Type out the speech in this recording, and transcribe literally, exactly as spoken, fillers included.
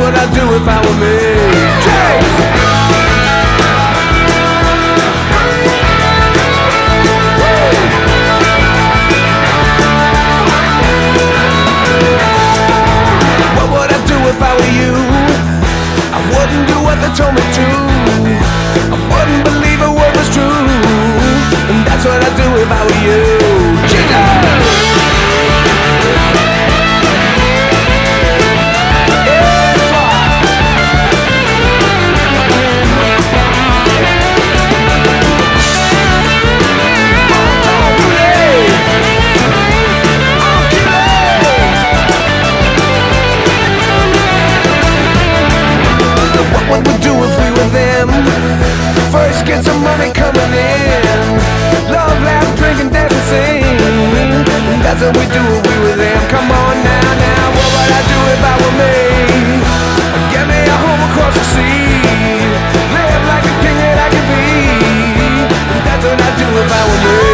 what I'd do if I were me. Chase! What would I do if I were you? I wouldn't do what they told me to. I wouldn't believe a word was true. And that's what I'd do if I were you. Jiggle! What would we do if we were them? First get some money coming in. Love, laugh, drink and dance and sing. That's what we do if we were them. Come on now, now, what would I do if I were me? Get me a home across the sea. Live like the king that I could be. That's what I'd do if I were me.